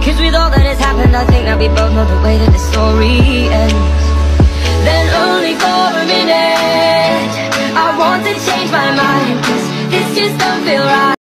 Cause with all that has happened, I think that we both know the way that the story ends. Then only for a minute I want to change my mind, cause this just don't feel right.